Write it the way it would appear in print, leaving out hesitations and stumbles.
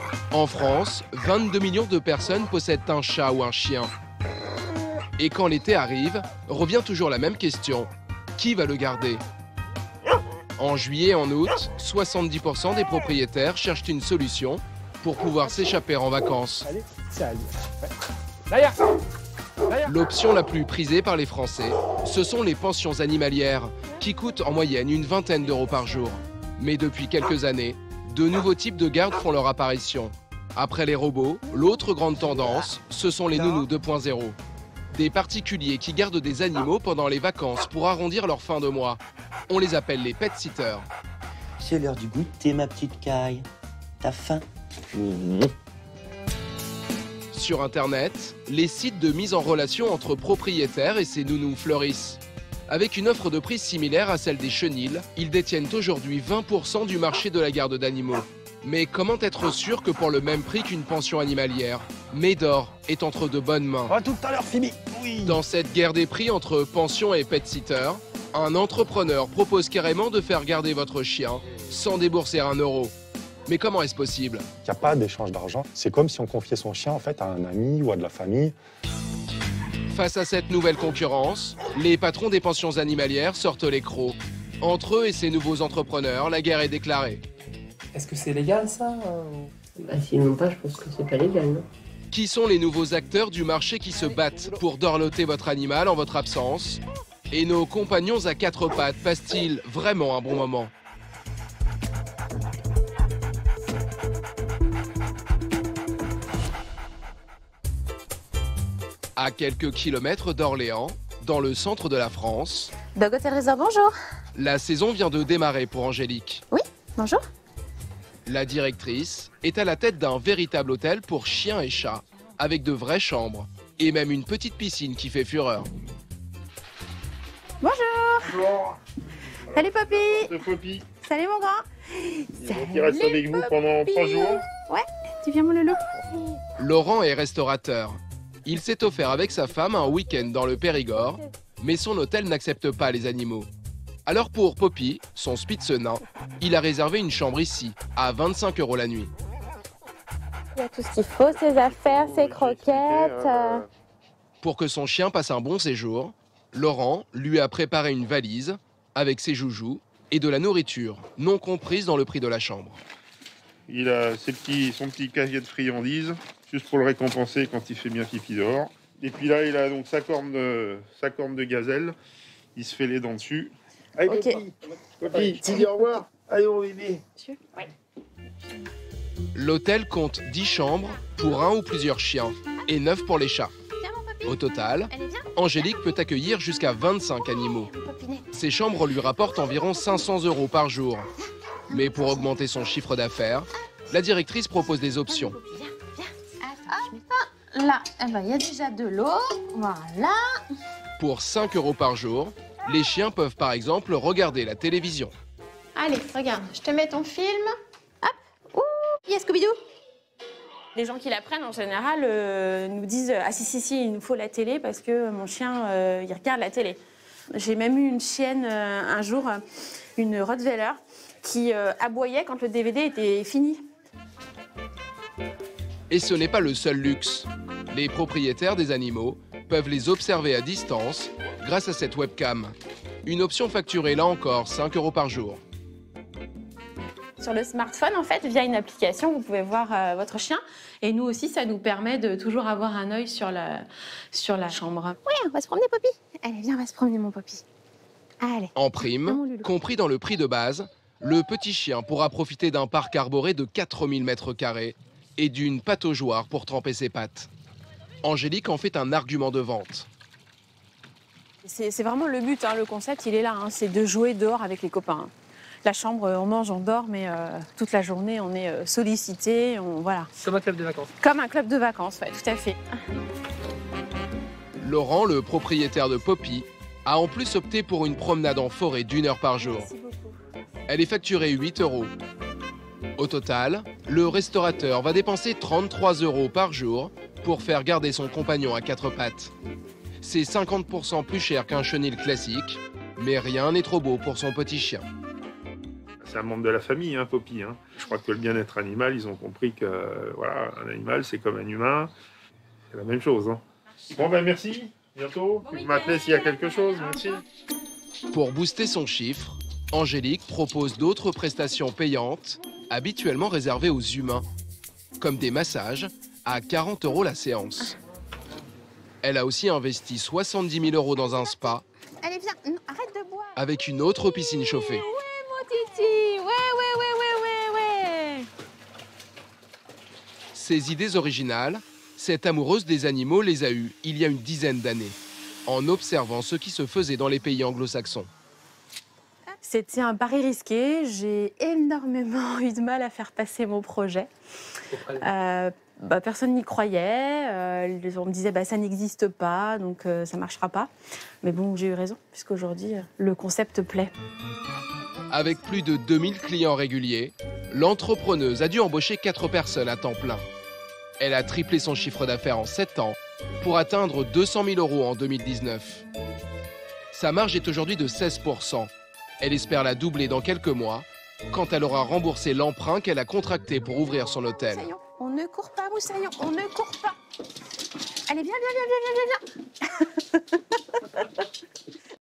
En France, 22 millions de personnes possèdent un chat ou un chien. Et quand l'été arrive, revient toujours la même question. Qui va le garder? En juillet et en août, 70% des propriétaires cherchent une solution pour pouvoir s'échapper en vacances. L'option la plus prisée par les Français, ce sont les pensions animalières, qui coûtent en moyenne une vingtaine d'euros par jour. Mais depuis quelques années, de nouveaux types de gardes font leur apparition. Après les robots, l'autre grande tendance, ce sont les nounous 2.0. Des particuliers qui gardent des animaux pendant les vacances pour arrondir leur fin de mois. On les appelle les pet-sitters. C'est l'heure du goûter, ma petite Caille. T'as faim? Sur Internet, les sites de mise en relation entre propriétaires et ces nounous fleurissent. Avec une offre de prix similaire à celle des chenils, ils détiennent aujourd'hui 20% du marché de la garde d'animaux. Mais comment être sûr que pour le même prix qu'une pension animalière, Médor est entre de bonnes mains? À tout à l'heure, Phoebe. Oui. Dans cette guerre des prix entre pension et pet-sitter, un entrepreneur propose carrément de faire garder votre chien sans débourser un euro. Mais comment est-ce possible? Il n'y a pas d'échange d'argent. C'est comme si on confiait son chien en fait à un ami ou à de la famille. Face à cette nouvelle concurrence, les patrons des pensions animalières sortent les crocs. Entre eux et ces nouveaux entrepreneurs, la guerre est déclarée. Est-ce que c'est légal ça Bah, sinon pas, je pense que c'est pas légal, non? Qui sont les nouveaux acteurs du marché qui se battent pour dorloter votre animal en votre absence? Et nos compagnons à quatre pattes passent-ils vraiment un bon moment? À quelques kilomètres d'Orléans, dans le centre de la France, Dog Hotel Resort, bonjour. la saison vient de démarrer pour Angélique. Oui, bonjour. La directrice est à la tête d'un véritable hôtel pour chiens et chats, avec de vraies chambres et même une petite piscine qui fait fureur. Bonjour. Bonjour. Salut Poppy. C'est Poppy. Salut mon grand. Donc il reste avec vous pendant 3 jours. Ouais, tu viens mon loulou. Laurent est restaurateur. Il s'est offert avec sa femme un week-end dans le Périgord, mais son hôtel n'accepte pas les animaux. Alors pour Poppy, son spitz nain, il a réservé une chambre ici, à 25 € la nuit. Il y a tout ce qu'il faut, ses affaires, ses croquettes. Pour que son chien passe un bon séjour, Laurent lui a préparé une valise avec ses joujoux et de la nourriture, non comprise dans le prix de la chambre. Il a son petit casier de friandises, juste pour le récompenser quand il fait bien pipi dehors. Et puis là, il a donc sa corne de gazelle. Il se fait les dents dessus. Allez, Ok. Poppy, tu dis au revoir. Allez, mon bébé. L'hôtel compte 10 chambres pour un ou plusieurs chiens et 9 pour les chats. Au total, Angélique peut accueillir jusqu'à 25 animaux. Ces chambres lui rapportent environ 500 € par jour. Mais pour augmenter son chiffre d'affaires, la directrice propose des options. Là, eh ben, il y a déjà de l'eau. Voilà. Pour 5 € par jour, les chiens peuvent par exemple regarder la télévision. Allez, regarde, je te mets ton film. Hop. Ouh, yes, Scooby-Doo. Les gens qui la prennent en général nous disent « Ah si, il nous faut la télé parce que mon chien, il regarde la télé ». J'ai même eu une chienne un jour, une Rottweiler, qui aboyait quand le DVD était fini. Et ce n'est pas le seul luxe. Les propriétaires des animaux peuvent les observer à distance grâce à cette webcam. Une option facturée là encore 5 € par jour. Sur le smartphone, en fait, via une application, vous pouvez voir votre chien. Et nous aussi, ça nous permet de toujours avoir un œil sur la chambre. Oui, on va se promener, Poppy. Allez, viens, on va se promener, mon Poppy. Allez. En prime, compris dans le prix de base, le petit chien pourra profiter d'un parc arboré de 4000 m² et d'une pataugeoire pour tremper ses pattes. Angélique en fait un argument de vente. C'est vraiment le but, hein, le concept, il est là. Hein, c'est de jouer dehors avec les copains. La chambre, on mange, on dort, mais toute la journée, on est sollicité. Voilà. Comme un club de vacances. Comme un club de vacances, ouais, tout à fait. Laurent, le propriétaire de Poppy, a en plus opté pour une promenade en forêt d'1 heure par jour. Elle est facturée 8 €. Au total, le restaurateur va dépenser 33 € par jour pour faire garder son compagnon à quatre pattes. C'est 50% plus cher qu'un chenil classique, mais rien n'est trop beau pour son petit chien. C'est un membre de la famille, hein, Poppy. Hein. Je crois que le bien-être animal, ils ont compris que voilà, un animal, c'est comme un humain. C'est la même chose. Hein. Bon, ben merci. Bientôt. Vous m'appelez s'il y a quelque chose. Merci. Pour booster son chiffre, Angélique propose d'autres prestations payantes, habituellement réservées aux humains, comme des massages à 40 € la séance. Elle a aussi investi 70 000 € dans un spa. Allez, viens, non, arrête de boire. Avec une autre piscine chauffée. Ouais, mon titi. Ouais. Ses idées originales, cette amoureuse des animaux les a eues il y a une dizaine d'années, en observant ce qui se faisait dans les pays anglo-saxons. C'était un pari risqué. J'ai énormément eu de mal à faire passer mon projet. Personne n'y croyait. On me disait ça n'existe pas, donc ça ne marchera pas. Mais bon, j'ai eu raison, puisqu'aujourd'hui, le concept plaît. Avec plus de 2000 clients réguliers, l'entrepreneuse a dû embaucher 4 personnes à temps plein. Elle a triplé son chiffre d'affaires en 7 ans pour atteindre 200 000 € en 2019. Sa marge est aujourd'hui de 16%. Elle espère la doubler dans quelques mois, quand elle aura remboursé l'emprunt qu'elle a contracté pour ouvrir son hôtel. Moussaillon, on ne court pas, Moussaillon, on ne court pas. Allez, viens.